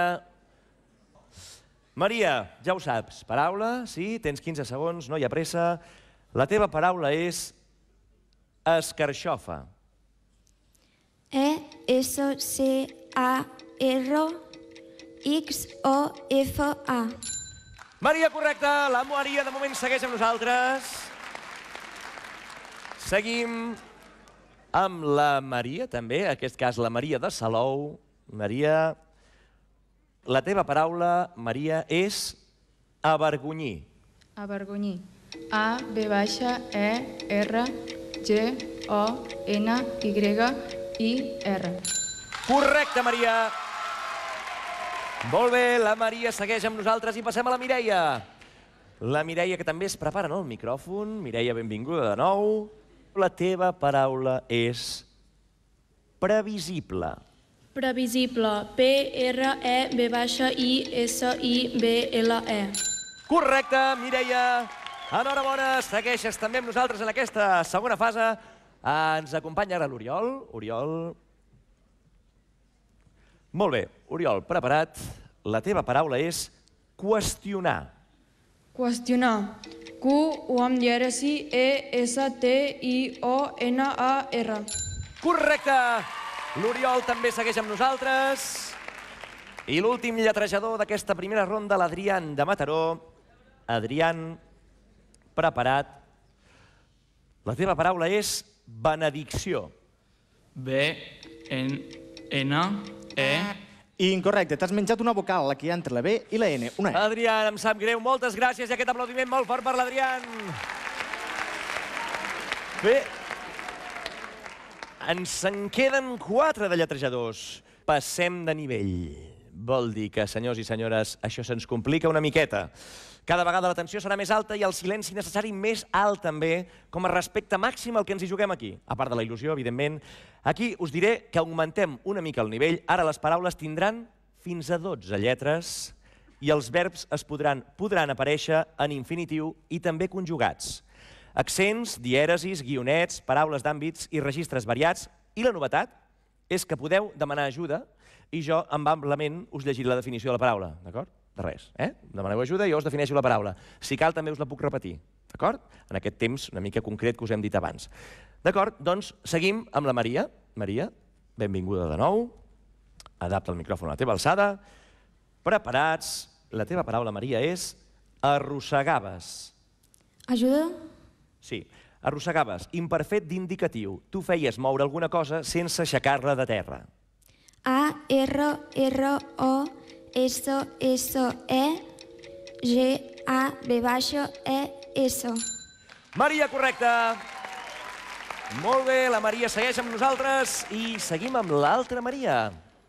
Maria, ja ho saps. Paraula, sí, tens quinze segons, no hi ha pressa. La teva paraula és escarxofa. E S C A R X O F A. Maria, correcte. La Maria de moment segueix amb nosaltres. Seguim amb la Maria, també, en aquest cas la Maria de Salou. Maria, la teva paraula, Maria, és avergonyir. Avergonyir. A, B baixa, E, R, G, O, N, Y, I, R. Correcte, Maria. Molt bé, la Maria segueix amb nosaltres i passem a la Mireia. La Mireia, que també es prepara en el micròfon. Mireia, benvinguda de nou. La teva paraula és previsible. Previsible. P, R, E, B baixa, I, S, I, B, L, E. Correcte, Mireia. Enhorabona, segueixes també amb nosaltres en aquesta segona fase. Ens acompanya ara l'Oriol. Oriol. Molt bé, Oriol, preparat. La teva paraula és qüestionar. Qüestionar. Q, U amb dièresi, E, S, T, I, O, N, A, R. Correcte! L'Oriol també segueix amb nosaltres. I l'últim lletrejador d'aquesta primera ronda, l'Adrián de Mataró. Adrián, preparat. La teva paraula és benedicció. B, N, E... Incorrecte, t'has menjat una vocal, la que hi ha entre la B i la N, una E. Adrián, em sap greu, moltes gràcies i aquest aplaudiment molt fort per l'Adrián. Bé, ens en queden quatre de lletrejadors. Passem de nivell. Vol dir que, senyors i senyores, això se'ns complica una miqueta. Cada vegada la tensió serà més alta i el silenci necessari més alt també, com a respecte màxim al que ens hi juguem aquí. A part de la il·lusió, evidentment. Aquí us diré que augmentem una mica el nivell. Ara les paraules tindran fins a dotze lletres i els verbs es podran, podran aparèixer en infinitiu i també conjugats. Accents, dièresis, guionets, paraules d'àmbits i registres variats. I la novetat és que podeu demanar ajuda i jo, amablement, us llegiré la definició de la paraula, d'acord? De res, eh? Demaneu ajuda i jo us defineixo la paraula. Si cal, també us la puc repetir, d'acord? En aquest temps una mica concret que us hem dit abans. D'acord? Doncs seguim amb la Maria. Maria, benvinguda de nou. Adapta el micròfon a la teva alçada. Preparats. La teva paraula, Maria, és arrossegaves. Ajuda? Sí, arrossegaves. Imperfet d'indicatiu. Tu feies moure alguna cosa sense aixecar-la de terra. A, R, R, O, S, S, E, G, A, B, baixa, E, S. Maria, correcte. Molt bé, la Maria segueix amb nosaltres i seguim amb l'altra Maria.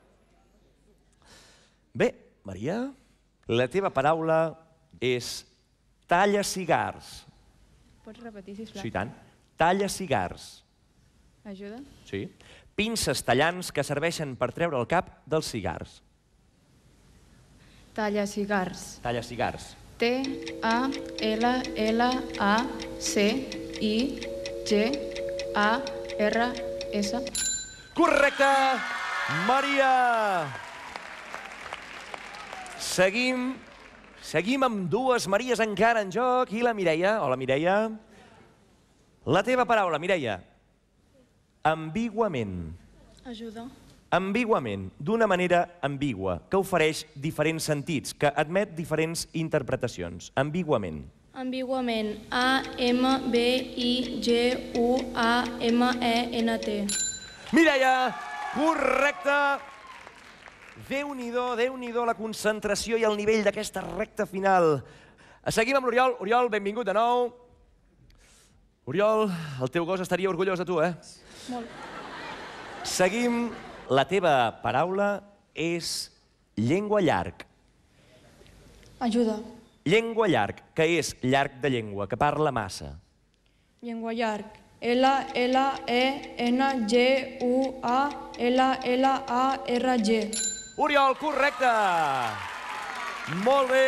Bé, Maria, la teva paraula és talla-cigars. Pots repetir, sisplau? Sí, tant. Talla-cigars. Ajuda? Sí. Pinces tallants que serveixen per treure el cap dels cigars. Talla-cigars. Talla-cigars. T, A, L, L, A, C, I, G, A, R, S. Correcte! Maria! Seguim, seguim amb dues Maries encara en joc i la Mireia. Hola, Mireia. La teva paraula, Mireia. Ambiguament. Ajuda. Ambiguament, d'una manera ambigua, que ofereix diferents sentits, que admet diferents interpretacions. Ambiguament. Ambiguament. A, M, B, I, G, U, A, M, E, N, T. Mireia, correcte! Déu-n'hi-do, Déu-n'hi-do la concentració i el nivell d'aquesta recta final. Seguim amb l'Oriol. Oriol, benvingut de nou. Oriol, el teu gos estaria orgullós de tu, eh? Molt. Seguim. La teva paraula és llengua llarg. Ajuda. Llengua llarg, que és llarg de llengua, que parla massa. Llengua llarg. L, L, E, N, G, U, A, L, L, A, R, G. Oriol, correcte! Molt bé!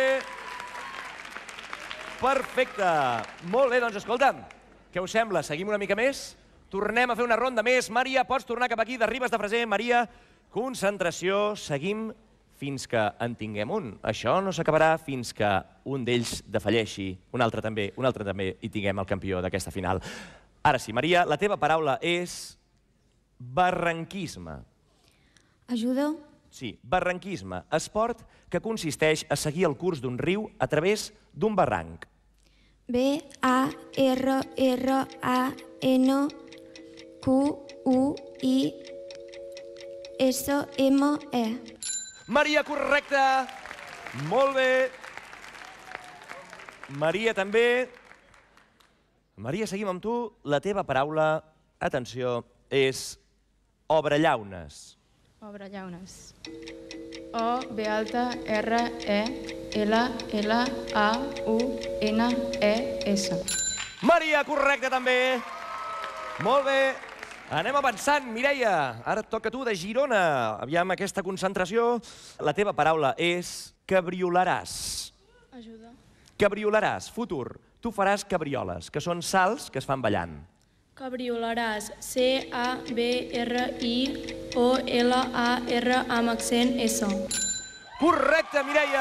Perfecte! Molt bé, doncs escolta'm, què us sembla? Seguim una mica més? Tornem a fer una ronda més. Maria, pots tornar cap aquí, de Ribes de Freser. Maria, concentració. Seguim fins que en tinguem un. Això no s'acabarà fins que un d'ells defalleixi, un altre també, un altre també, i tinguem el campió d'aquesta final. Ara sí, Maria, la teva paraula és barranquisme. Ajuda? Sí, barranquisme, esport que consisteix a seguir el curs d'un riu a través d'un barranc. B, A, R, R, A, N, Q, U, I, S, M, E. Maria, correcte! Molt bé! Maria, també. Maria, seguim amb tu. La teva paraula, atenció, és obrellaunes. Obrellaunes. O, B alta, R, E, L, L, A, U, N, E, S. Maria, correcte també. Molt bé. Anem avançant, Mireia. Ara et toca a tu, de Girona. Aviam aquesta concentració. La teva paraula és cabriolaràs. Ajuda. Cabriolaràs, futur. Tu faràs cabrioles, que són salts que es fan ballant. Cabriolaràs. C, A, B, R, I, O, L, A, R, amb accent S. Correcte, Mireia!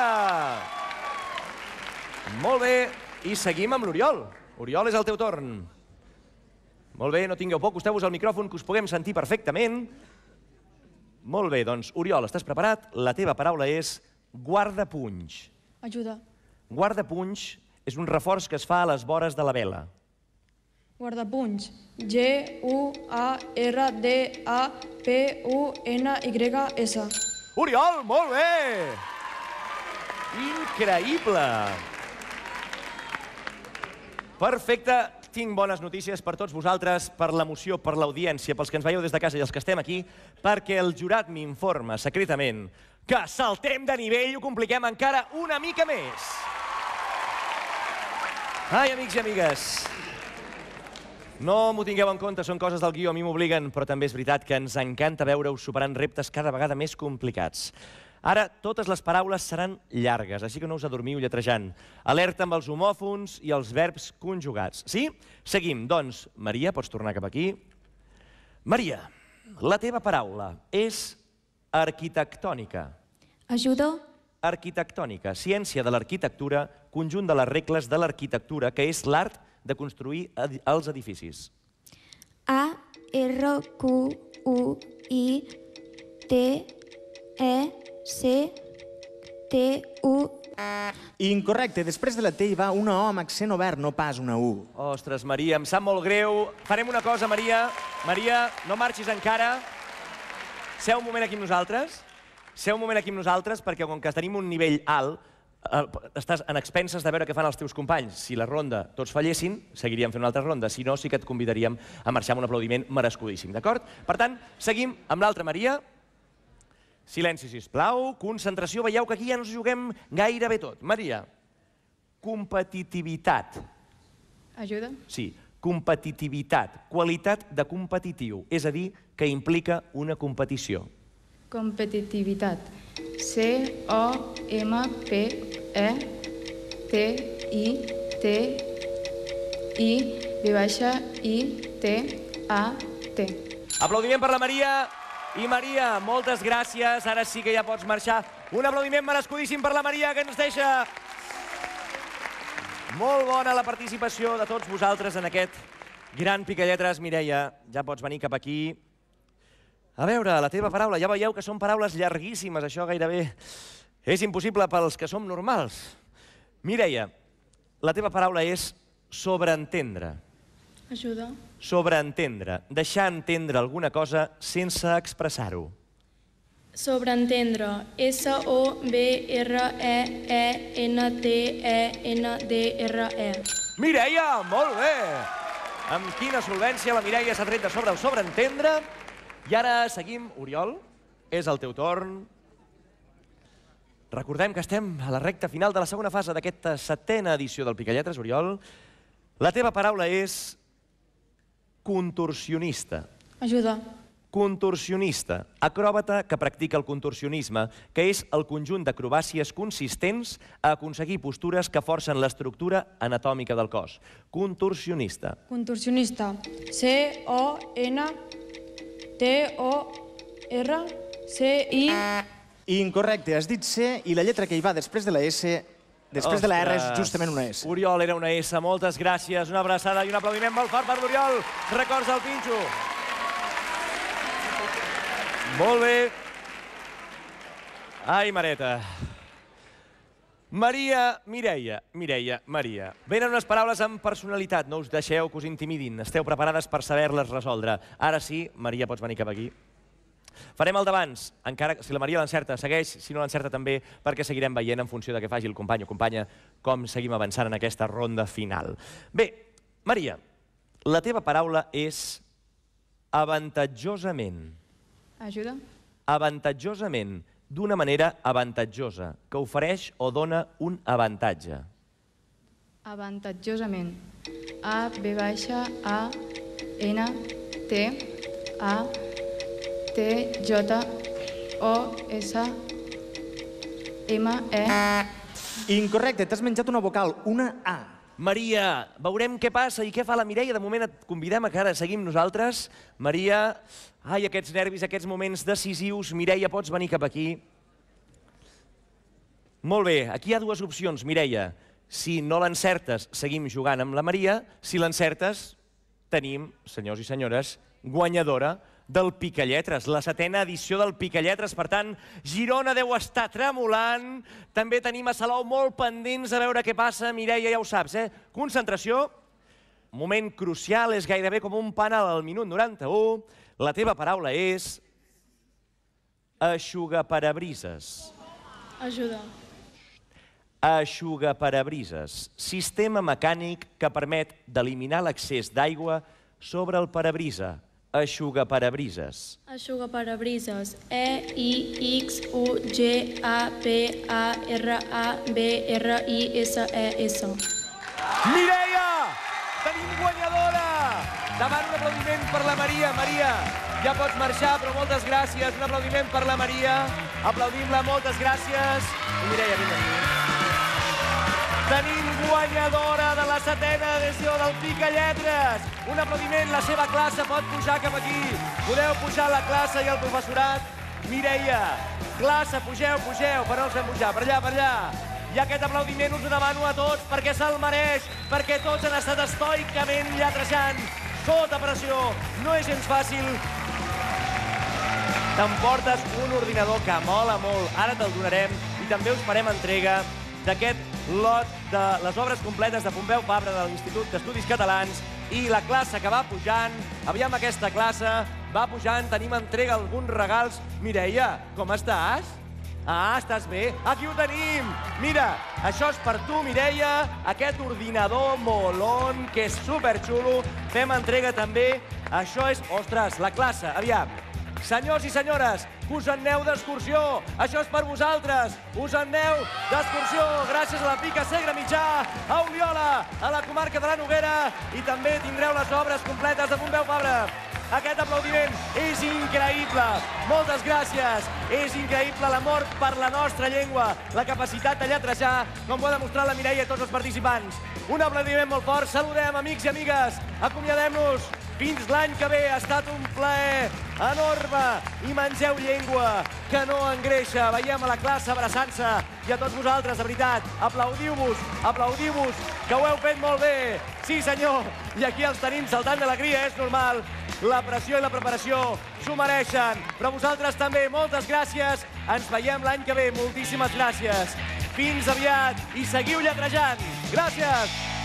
Molt bé. I seguim amb l'Oriol. Oriol, és el teu torn. Molt bé, no tingueu por, acosteu-vos al micròfon, que us puguem sentir perfectament. Molt bé, doncs, Oriol, estàs preparat? La teva paraula és guardapunys. Ajuda. Guardapunys és un reforç que es fa a les vores de la vela. Guardapunys. G, U, A, R, D, A, P, U, N, Y, S. Oriol, molt bé! Increïble! Perfecte. Tinc bones notícies per tots vosaltres, per l'emoció, per l'audiència, pels que ens veieu des de casa i els que estem aquí, perquè el jurat m'informa secretament que saltem de nivell i ho compliquem encara una mica més. Ai, amics i amigues, no m'ho tingueu en compte, són coses del guió, a mi m'obliguen, però també és veritat que ens encanta veure-us superant reptes cada vegada més complicats. Ara, totes les paraules seran llargues, així que no us adormiu lletrejant. Alerta amb els homòfons i els verbs conjugats. Sí? Seguim. Doncs, Maria, pots tornar cap aquí. Maria, la teva paraula és arquitectònica. Ajuda. Arquitectònica, ciència de l'arquitectura, conjunt de les regles de l'arquitectura, que és l'art de construir els edificis. A, R, Q, U, I, T, E, C, T, U... Incorrecte, després de la T hi va una O amb accent obert, no pas una U. Ostres, Maria, em sap molt greu. Farem una cosa, Maria. Maria, no marxis encara. Seu un moment aquí amb nosaltres. Seu un moment aquí amb nosaltres, perquè com que tenim un nivell alt, estàs en expenses de veure què fan els teus companys. Si la ronda tots fallessin, seguiríem fent una altra ronda. Si no, sí que et convidaríem a marxar amb un aplaudiment merescudíssim, d'acord? Per tant, seguim amb l'altra Maria. Silenci, sisplau. Concentració. Veieu que aquí ja ens juguem gairebé tot. Maria, competitivitat. Ajuda. Sí, competitivitat. Qualitat de competitiu, és a dir, que implica una competició. Competitivitat. C, O, M, P, E, T, I, T, I, V baixa, I, T, A, T. Aplaudiment per la Maria. I Maria, moltes gràcies. Ara sí que ja pots marxar. Un aplaudiment merescudíssim per la Maria, que ens deixa molt bona la participació de tots vosaltres en aquest gran Picalletres. Mireia, ja pots venir cap aquí. A veure, la teva paraula, ja veieu que són paraules llarguíssimes, això gairebé és impossible pels que som normals. Mireia, la teva paraula és sobreentendre. Ajuda. Sobreentendre, deixar entendre alguna cosa sense expressar-ho. Sobreentendre. S O B R E E N T E N D R E. Mireia, molt bé! Amb quina solvència la Mireia s'ha tret de sobre el sobreentendre. I ara seguim. Oriol, és el teu torn. Recordem que estem a la recta final de la segona fase d'aquesta setena edició del Picalletres, Oriol. La teva paraula és contorsionista. Ajuda. Contorsionista, acròbata que practica el contorsionisme, que és el conjunt d'acrobàcies consistents a aconseguir postures que forcen l'estructura anatòmica del cos. Contorsionista. Contorsionista. C, O, N, T, O, R, C, I... Incorrecte, has dit C i la lletra que hi va després de la S, després de la R, és justament una S. Oriol, era una S. Moltes gràcies. Una abraçada i un aplaudiment molt fort per l'Oriol. Records del Pinxo. Molt bé. Ai, mareta. Maria, Mireia, Mireia, Maria. Venen unes paraules amb personalitat. No us deixeu que us intimidin. Esteu preparades per saber-les resoldre. Ara sí, Maria, pots venir cap aquí. Farem el d'abans, encara si la Maria l'encerta, segueix, si no l'encerta també, perquè seguirem veient en funció de què faci el company o companya com seguim avançant en aquesta ronda final. Bé, Maria, la teva paraula és avantatjosament. Ajuda. Avantatjosament, d'una manera avantatjosa, que ofereix o dona un avantatge. Avantatjosament. A, B baixa, A, N, T, A, T, J, O, S, M, E... Incorrecte, t'has menjat una vocal, una A. Maria, veurem què passa i què fa la Mireia. De moment et convidem a que ara seguim nosaltres. Maria, ai, aquests nervis, aquests moments decisius. Mireia, pots venir cap aquí? Molt bé, aquí hi ha dues opcions, Mireia. Si no l'encertes, seguim jugant amb la Maria. Si l'encertes, tenim, senyors i senyores, guanyadora del Picalletres, la setena edició del Picalletres. Per tant, Girona deu estar tremolant. També tenim a Salou molt pendents a veure què passa. Mireia, ja ho saps, eh? Concentració. Moment crucial, és gairebé com un penal al minut noranta-u. La teva paraula és eixugaparabrises. Ajuda. Eixugaparabrises, sistema mecànic que permet d'eliminar l'excés d'aigua sobre el parabrisa. Eixugaparabrises. Eixugaparabrises. E, I, X, U, G, A, P, A, R, A, B, R, I, S, E, S. Mireia! Tenim guanyadora! Davant un aplaudiment per la Maria. Maria, Ja pots marxar, però moltes gràcies. Un aplaudiment per la Maria. Aplaudim-la, moltes gràcies. I Mireia, vinga. Tenim guanyadora de la setena edició del Picalletres. Un aplaudiment, la seva classe pot pujar cap aquí. Podeu pujar la classe i el professorat. Mireia, classe, pugeu, pugeu, per no els fem pujar, per allà, per allà. I aquest aplaudiment us ho demano a tots perquè se'l mereix, perquè tots han estat estoicament lletrejant, sota pressió. No és gens fàcil. T'emportes un ordinador que mola molt, ara te'l donarem i també us farem entrega d'aquest lot de les obres completes de Pompeu Fabra de l'Institut d'Estudis Catalans i la classe que va pujant, aviam aquesta classe, va pujant, tenim entrega alguns regals. Mireia, com estàs? Ah, estàs bé? Aquí ho tenim! Mira, això és per tu, Mireia, aquest ordinador molón, que és superxulo. Fem entrega també. Això és, ostres, la classe, aviam. Senyors i senyores, us en aneu d'excursió. Això és per vosaltres. Us en aneu d'excursió gràcies a la Pica Segre Mitjà, a Oliola, a la comarca de la Noguera, i també tindreu les obres completes de Pompeu Fabra. Aquest aplaudiment és increïble. Moltes gràcies. És increïble l'amor per la nostra llengua, la capacitat de lletrejar, com ho ha demostrat la Mireia i tots els participants. Un aplaudiment molt fort. Saludem, amics i amigues. Acomiadem-nos. Fins l'any que ve. Ha estat un plaer enorme. I mengeu llengua, que no engreixa. Veiem a la classe abraçant-se. I a tots vosaltres, de veritat, aplaudiu-vos, aplaudiu-vos, que ho heu fet molt bé. Sí, senyor. I aquí els tenim saltant d'alegria, és normal. La pressió i la preparació s'ho mereixen. Però vosaltres també, moltes gràcies. Ens veiem l'any que ve. Moltíssimes gràcies. Fins aviat i seguiu lletrejant. Gràcies.